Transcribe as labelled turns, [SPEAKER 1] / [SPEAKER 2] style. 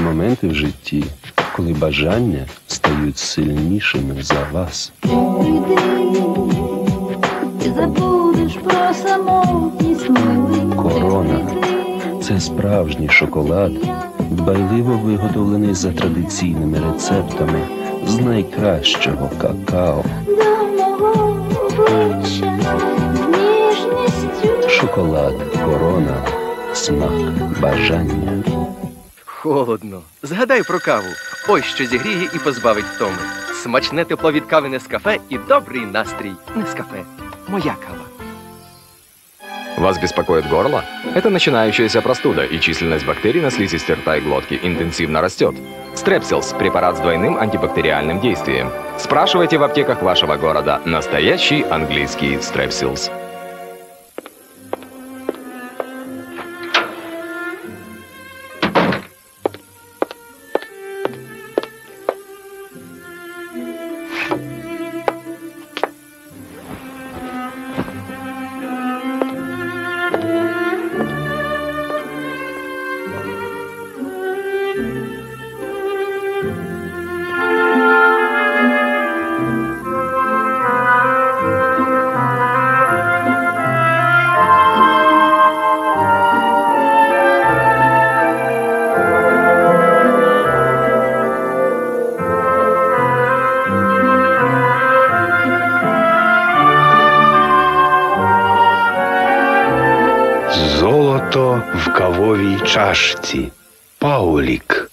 [SPEAKER 1] моменти в житті, коли бажання стають сильнішими за вас.
[SPEAKER 2] Ти забудеш про самотність, милий.
[SPEAKER 1] Корона – це справжній шоколад, дбайливо виготовлений за традиційними рецептами з найкращого какао.
[SPEAKER 2] До мого обличчя з ніжністю.
[SPEAKER 1] Шоколад Корона. Смак бажання.
[SPEAKER 3] Холодно. Згадай про каву. Ось що зігріє і позбавить втоми. Смачне тепло від кави Нескафе і добрий настрій. Нескафе. Моя кава.
[SPEAKER 4] Вас беспокоит горло? Это начинающаяся простуда, и численность бактерий на слизистой рта и глотки интенсивно растет. Strepsils – препарат с двойным антибактериальным действием. Спрашивайте в аптеках вашего города. Настоящий английский Strepsils.
[SPEAKER 5] Золото в кавовій чашці. Паулік.